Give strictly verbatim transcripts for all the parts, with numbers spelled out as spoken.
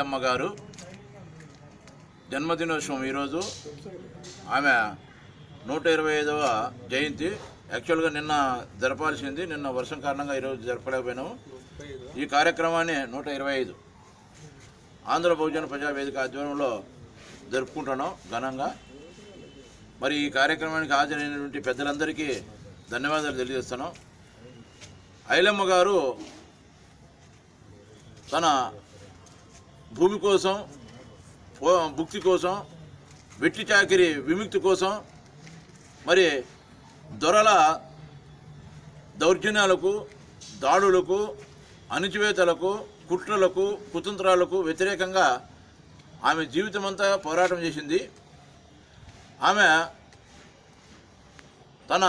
ఐలమ్మ గారు జన్మదినోత్సవం ఈరోజు. ఆమె నూట ఇరవై ఐదవ జయంతి. యాక్చువల్గా నిన్న జరపాల్సింది, నిన్న వర్షం కారణంగా ఈరోజు జరపలేకపోయినాము. ఈ కార్యక్రమాన్ని నూట ఇరవై ఐదు ఆంధ్ర బహుజన ప్రజావేదిక ఆధ్వర్యంలో జరుపుకుంటున్నాం ఘనంగా. మరి ఈ కార్యక్రమానికి హాజరైనటువంటి పెద్దలందరికీ ధన్యవాదాలు తెలియజేస్తున్నాం. ఐలమ్మ గారు తన భూమి కోసం, భుక్తి కోసం, వెట్టి చాకిరి విముక్తి కోసం, మరి దొరల దౌర్జన్యాలకు, దాడులకు, అణిచివేతలకు, కుట్రలకు, కుతంత్రాలకు వ్యతిరేకంగా ఆమె జీవితమంతా పోరాటం చేసింది. ఆమె తన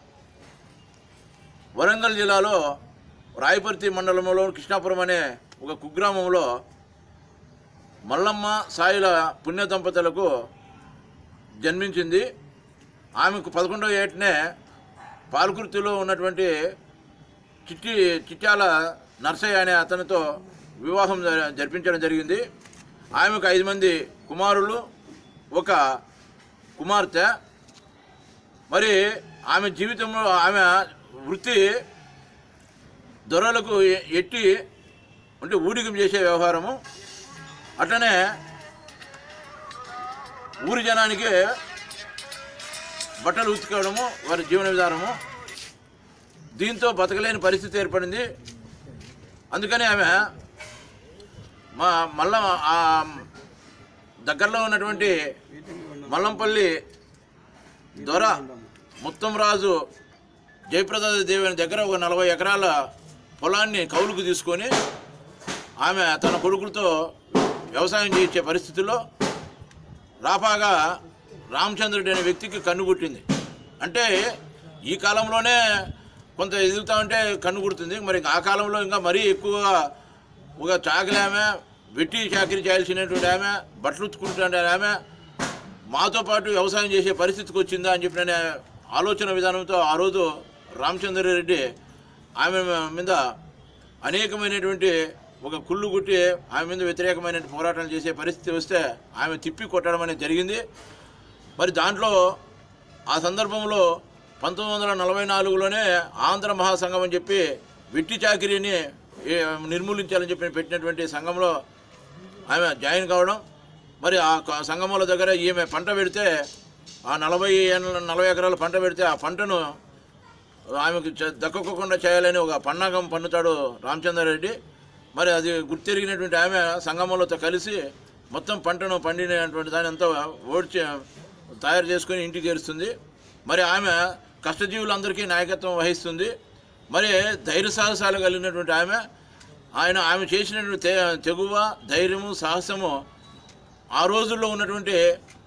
వరంగల్ జిల్లాలో రాయపర్తి మండలంలో కృష్ణాపురం అనే ఒక కుగ్రామంలో మల్లమ్మ సాయిల పుణ్య దంపతులకు జన్మించింది. ఆమెకు పదకొండవ ఏటనే పాలకుర్తిలో ఉన్నటువంటి చిట్టి చిట్యాల నర్సయ్య అనే అతనితో వివాహం జరిపించడం జరిగింది. ఆమెకు ఐదు మంది కుమారులు, ఒక కుమార్తె. మరి ఆమె జీవితంలో ఆమె వృత్తి దొరలకు ఎట్టి అంటే ఊడిగం చేసే వ్యవహారము. అట్లనే ఊరి జనానికి బట్టలు ఉతుకోవడము వారి జీవన విధానము. దీంతో బతకలేని పరిస్థితి ఏర్పడింది. అందుకని ఆమె మా మల్ల దగ్గరలో ఉన్నటువంటి మల్లంపల్లి దొర మొత్తం రాజు జయప్రద దేవి దగ్గర ఒక నలభై ఎకరాల పొలాన్ని కౌలుకు తీసుకొని ఆమె తన కొడుకులతో వ్యవసాయం చేయించే పరిస్థితుల్లో రాపాగా రామచంద్రుడు అనే వ్యక్తికి కన్ను కుట్టింది. అంటే ఈ కాలంలోనే కొంత ఎదుగుతా ఉంటే కన్ను కుడుతుంది. మరి ఆ కాలంలో ఇంకా మరీ ఎక్కువగా ఒక చాకలి ఆమె, వెట్టి చాకరీ చేయాల్సినటువంటి ఆమె, బట్టలు ఉతుకుంటుంటే ఆమె మాతో పాటు వ్యవసాయం చేసే పరిస్థితికి వచ్చిందా అని చెప్పిన ఆలోచన విధానంతో ఆ రోజు రామచంద్రారెడ్డి ఆమె మీద అనేకమైనటువంటి ఒక కుళ్ళు గుట్టి ఆమె మీద వ్యతిరేకమైన పోరాటాలు చేసే పరిస్థితి వస్తే ఆమె తిప్పి కొట్టడం అనేది జరిగింది. మరి దాంట్లో ఆ సందర్భంలో పంతొమ్మిది వందల నలభై నాలుగులోనే ఆంధ్ర మహాసంఘం అని చెప్పి వెట్టి చాకిరీని నిర్మూలించాలని చెప్పి పెట్టినటువంటి సంఘంలో ఆమె జాయిన్ కావడం. మరి ఆ సంఘముల దగ్గర ఈమె పంట పెడితే ఆ నలభై నలభై ఎకరాల పంట పెడితే ఆ పంటను ఆమెకు దక్కకుండా చేయాలని ఒక పన్నాగం పన్నుతాడు రామచంద్రారెడ్డి. మరి అది గుర్తెరిగినటువంటి ఆమె సంగమంలో కలిసి మొత్తం పంటను పండినటువంటి దాని అంతా ఓడ్చి తయారు చేసుకొని ఇంటికి చేరుస్తుంది. మరి ఆమె కష్టజీవులందరికీ నాయకత్వం వహిస్తుంది. మరి ధైర్య సాహసాలు కలిగినటువంటి ఆమె ఆయన ఆమె చేసినటువంటి తె తెగువ ధైర్యము సాహసము ఆ రోజుల్లో ఉన్నటువంటి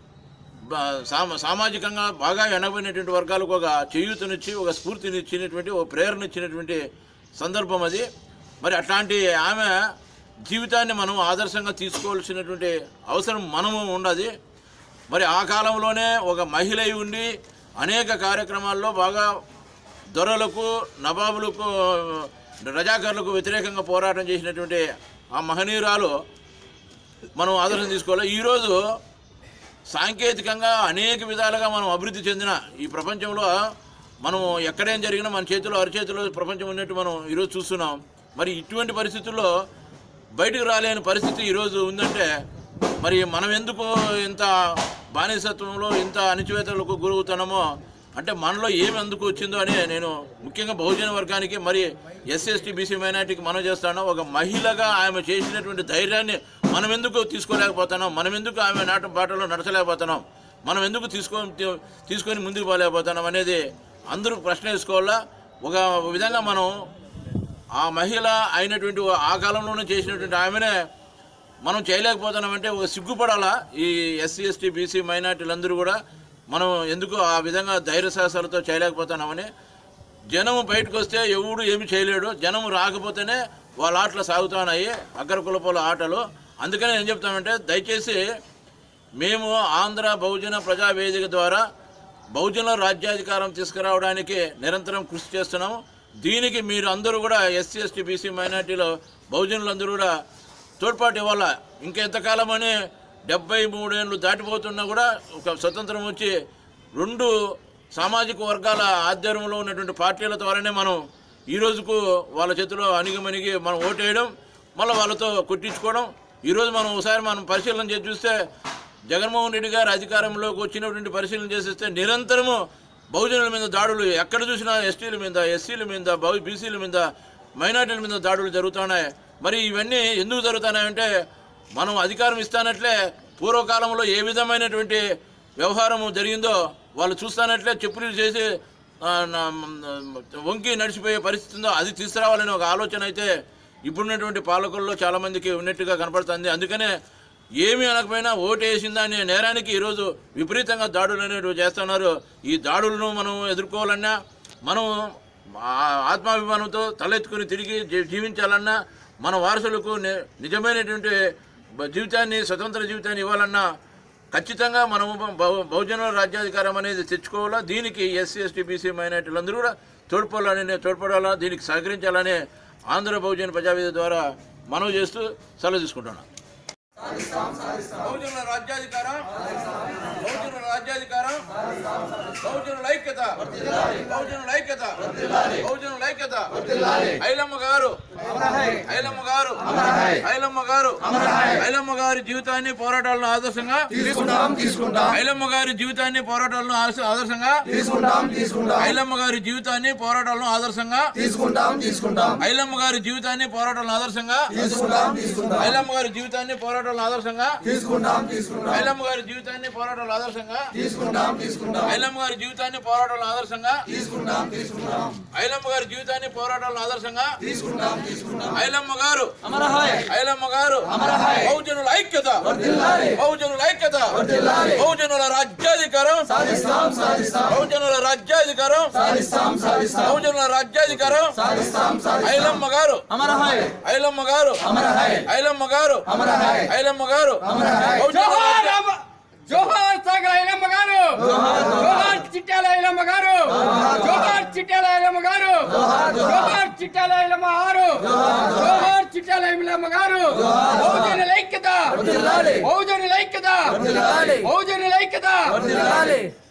సామాజికంగా బాగా వెనబడినటువంటి వర్గాలకు ఒక చేయూతనిచ్చి, ఒక స్ఫూర్తినిచ్చినటువంటి, ఒక ప్రేరణ ఇచ్చినటువంటి సందర్భం అది. మరి అట్లాంటి ఆమె జీవితాన్ని మనం ఆదర్శంగా తీసుకోవాల్సినటువంటి అవసరం మనము ఉండదు. మరి ఆ కాలంలోనే ఒక మహిళ ఉండి అనేక కార్యక్రమాల్లో బాగా దొరలకు, నవాబులకు, రజాకారులకు వ్యతిరేకంగా పోరాటం చేసినటువంటి ఆ మహనీయురాలు మనం ఆదర్శం తీసుకోవాలి. ఈరోజు సాంకేతికంగా అనేక విధాలుగా మనం అభివృద్ధి చెందిన ఈ ప్రపంచంలో మనం ఎక్కడేం జరిగినా మన చేతిలో అరచేతిలో ప్రపంచం ఉన్నట్టు మనం ఈరోజు చూస్తున్నాం. మరి ఇటువంటి పరిస్థితుల్లో బయటకు రాలేని పరిస్థితి ఈరోజు ఉందంటే మరి మనం ఎందుకు ఇంత బానిసత్వంలో, ఇంత అణిచివేతలకు గురవుతున్నామో అంటే మనలో ఏమి ఎందుకు వచ్చిందో అని నేను ముఖ్యంగా బహుజన వర్గానికి, మరి ఎస్సీ ఎస్టీ బీసీ మైనార్టీకి మనం చేస్తాను. ఒక మహిళగా ఆమె చేసినటువంటి ధైర్యాన్ని మనం ఎందుకు తీసుకోలేకపోతున్నాం, మనం ఎందుకు ఆమె నాట బాటలో నడచలేకపోతున్నాం, మనం ఎందుకు తీసుకొని తీసుకొని ముందుకు పోలేకపోతున్నాం అనేది అందరూ ప్రశ్న వేసుకోవాలా. ఒక విధంగా మనం ఆ మహిళ అయినటువంటి ఆ కాలంలోనే చేసినటువంటి ఆమెనే మనం చేయలేకపోతున్నామంటే ఒక సిగ్గుపడాలా. ఈ ఎస్సీ ఎస్టీ బీసీ మైనార్టీలందరూ కూడా మనం ఎందుకు ఆ విధంగా ధైర్య సాహసాలతో చేయలేకపోతున్నామని. జనము బయటకు వస్తే ఎవడు ఏమి చేయలేడు, జనము రాకపోతేనే వాళ్ళ ఆటలు సాగుతున్నాయి, అగ్రకులపోల ఆటలు. అందుకని ఏం చెప్తామంటే దయచేసి మేము ఆంధ్ర బహుజన ప్రజావేదిక ద్వారా బహుజన రాజ్యాధికారం తీసుకురావడానికి నిరంతరం కృషి చేస్తున్నాము. దీనికి మీరు అందరూ కూడా ఎస్సీ ఎస్టీ బీసీ మైనార్టీలో బహుజనులందరూ కూడా తోడ్పాటు ఇవ్వాలా. ఇంకెంతకాలం అని డెబ్బై మూడేళ్ళు దాటిపోతున్నా కూడా ఒక స్వతంత్రం వచ్చి రెండు సామాజిక వర్గాల ఆధ్వర్యంలో ఉన్నటువంటి పార్టీల ద్వారానే మనం ఈ రోజుకు వాళ్ళ చేతిలో అణిగిమణిగి మనం ఓటేయడం, మళ్ళీ వాళ్ళతో కొట్టించుకోవడం. ఈరోజు మనం ఒకసారి మనం పరిశీలన చేసి చూస్తే జగన్మోహన్ రెడ్డి గారు అధికారంలోకి వచ్చినటువంటి పరిశీలన చేసేస్తే నిరంతరము బహుజనుల మీద దాడులు, ఎక్కడ చూసినా ఎస్టీల మీద, ఎస్సీల మీద, బీసీల మీద, మైనార్టీల మీద దాడులు జరుగుతున్నాయి. మరి ఇవన్నీ ఎందుకు జరుగుతున్నాయంటే మనం అధికారం ఇస్తానట్లే పూర్వకాలంలో ఏ విధమైనటువంటి వ్యవహారం జరిగిందో వాళ్ళు చూస్తానట్లే చెప్పులు చేసి వంకి నడిచిపోయే పరిస్థితి ఉందో అది తీసుకురావాలని ఒక ఆలోచన అయితే ఇప్పుడున్నటువంటి పాలకుల్లో చాలామందికి ఉన్నట్టుగా కనపడుతుంది. అందుకనే ఏమీ అనకపోయినా ఓటు వేసిందా అనే నేరానికి ఈరోజు విపరీతంగా దాడులు అనేవి చేస్తున్నారు. ఈ దాడులను మనం ఎదుర్కోవాలన్నా, మనం ఆత్మాభిమానంతో తలెత్తుకుని తిరిగి జీవించాలన్నా, మన వారసులకు నిజమైనటువంటి జీవితాన్ని, స్వతంత్ర జీవితాన్ని ఇవ్వాలన్నా ఖచ్చితంగా మనము బహుజనుల రాజ్యాధికారం అనేది తెచ్చుకోవాలా. దీనికి ఎస్సీ ఎస్టీ బీసీ మైనార్టీలందరూ కూడా తోడ్పడాలని తోడ్పడాలా, దీనికి సహకరించాలని ఆంధ్ర బహుజన ప్రజావేదిక ద్వారా మనవి చేస్తూ సెలవు తీసుకుంటున్నాను. బహుజనుల రాజ్యాధికారం, బహుజనుల రాజ్యాధికారం, బహుజనుల ఐక్యత, బహుజనుల ఐక్యత, బహుజనుల ఐక్యత. ఐలమ్మ గారు, ఐలమ్మ గారు, ఐలమ్మ గారు, ఐలమ్మ గారి జీవితాన్ని పోరాటాలను ఆదర్శంగా తీసుకుంటాం తీసుకుంటాం ఐలమ్మ గారి జీవితాన్ని పోరాటాలను ఆదర్శంగా తీసుకుంటాం తీసుకుంటాం ఐలమ్మ గారి జీవితాన్ని పోరాటాలను ఆదర్శంగా తీసుకుంటాం తీసుకుంటాం ఐలమ్మ గారి జీవితాన్ని పోరాటాలను ఆదర్శంగా తీసుకుంటాం తీసుకుంటాం ఐలమ్మ గారి జీవితాన్ని పోరాటాలను ఆదర్శంగా తీసుకుంటాం తీసుకుంటాం ఐలమ్మ గారి జీవితాన్ని పోరాటాలను ఆదర్శంగా తీసుకుంటాం తీసుకుంటాం ఐలమ్మ గారి జీవితాన్ని పోరాటాలను ఆదర్శంగా తీసుకుంటాం తీసుకుంటాం ఐలమ్మ గారి జీవితాన్ని పోరాటాలను ఆదర్శంగా తీసుకుంటాం తీసుకుంటాం ఐలమ్మ గారు అమరహాయ్, ఐలమ్మ గారు అమరహాయ్. బహుజనుల ఐక్యత వర్ధిల్లాలి, బహుజనుల ఐక్యత వర్ధిల్లాలి. బహుజనుల రాజ్యాధికారం సాధిస్తాం సాధిస్తాం బహుజనుల రాజ్యాధికారం సాధిస్తాం సాధిస్తాం బహుజనుల రాజ్యాధికారం సాధిస్తాం సాధిస్తాం ఐలమ్మ గారు అమరహాయ్, ఐలమ్మ గారు అమరహాయ్, ఐలమ్మ గారు అమరహాయ్, ఐలమ్మ గారు అమరహాయ్. జోహార్ సాగర్ ఐలమ్మ గారు, జోహార్ చిట్యాల ఐలమ్మ గారు, జోహార్ చిట్యాల ఐలమ్మ గారు, జోహార్ చిట్యాల ఐలమ్మ గారు, జోహార్ చిట్యాల ఐలమ్మ గారు. బహుజనుల ఐక్యత, బహుజనుల ఐక్యత, బహుజనుల ఐక్యత.